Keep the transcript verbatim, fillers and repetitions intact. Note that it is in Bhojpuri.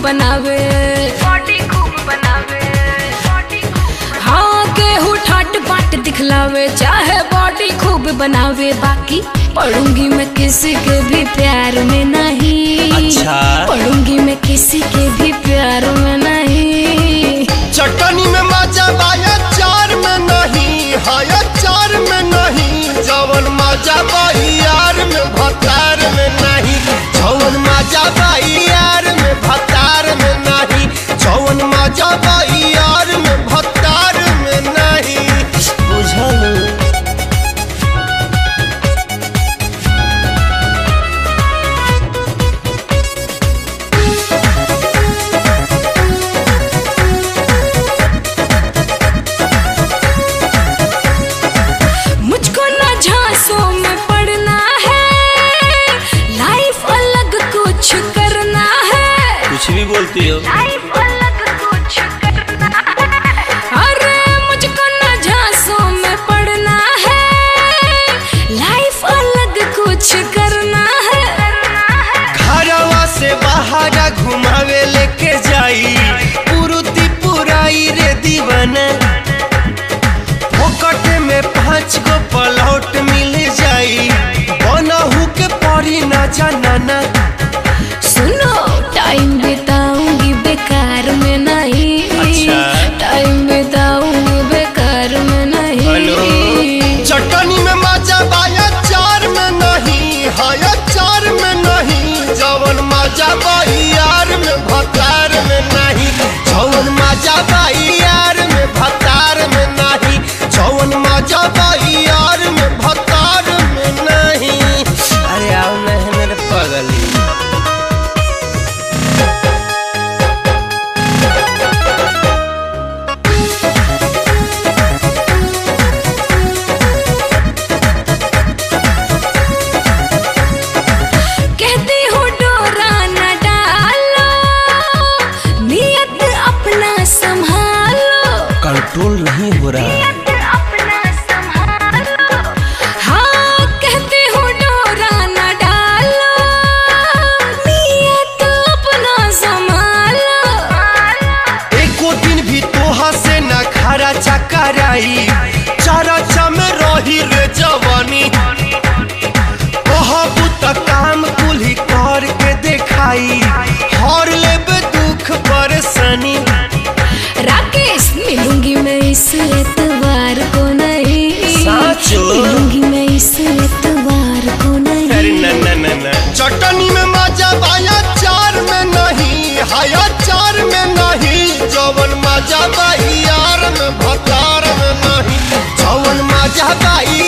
बनावे, बॉडी खूब बनावे। हाँ केहू ठाट बाट दिखलावे, चाहे बॉडी खूब बनावे, बाकी पढ़ूंगी मैं किसी के भी प्यार में नहीं। अच्छा पढ़ूंगी मैं किसी के भी प्यार में नहीं। चटनी में मजा बाया चार में नहीं, हाया चार में नहीं। जवन मजा बाई यार में भतार में नहीं, जवन मजा बाई यार में भतार में नहीं, जवन मजा बाई यार में भतार में नहीं। बुझल कुछ भी बोलती हो। लाइफ अलग कुछ करना है। अरे मुझको ना झांसों में पड़ना है, लाइफ अलग कुछ करना है। घरवा से बाहर घुमावे लेके जाई, पुरुती पुराई रे दीवाना। पॉकेट में पाँच गो पलौट मिल जाई, बनहु के पड़ी ना जाना। सुनो टाइम बिताऊंगी बेकार में नहीं। अच्छा टाइम बिताऊंगी बेकार में नहीं। चटनी में मजा बाया चार में नहीं, हाया चार में नहीं। जवन मजा बाई यार में भतार में नहीं, जवन मजा बाई यार में भतार में नहीं, जवन मजा बाई यार में भतार में नहीं। अरे आओ ना मेरे पगली। कंट्रोल नहीं हो रहा। अपना संभालो। हाँ कहते हो डोरा न डालो, नियत अपना संभालो। एको दिन भी तोहा से न खरा चकराई, चरचा में रही रे जवानी। कहबू त काम कुल्ही कर के देखाई, हर लेबे दुख परेशानी। राकेश मिलूंगी मैं इस एतवार को नहीं, मिलूंगी मैं इस एतवार को नहीं। अरे न न न न चटनी में मजा बाया चार में नहीं, हाया चार में नहीं। जवन मजा बाई यार में भतार में नहीं, जवन मजा बाई